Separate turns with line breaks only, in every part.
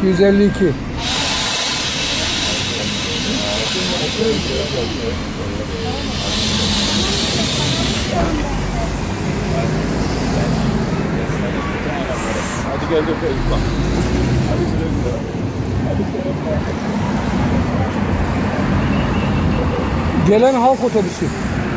252.
Hadi gel de bak. Hadi güle.
Gelen halk otobüsü.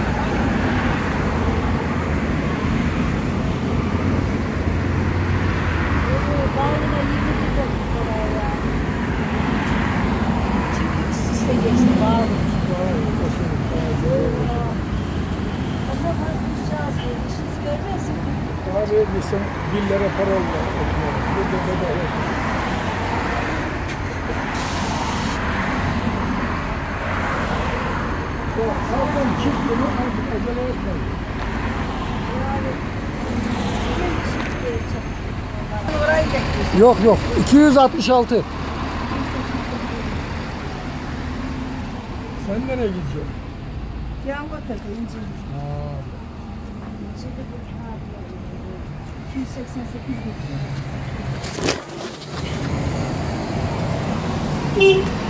Abi sen billere para olma. Aldım çiftliğini artık acele etmeyin. Yok yok 266. Sen nereye gideceksin?
Piyango takılınca. 288 bin.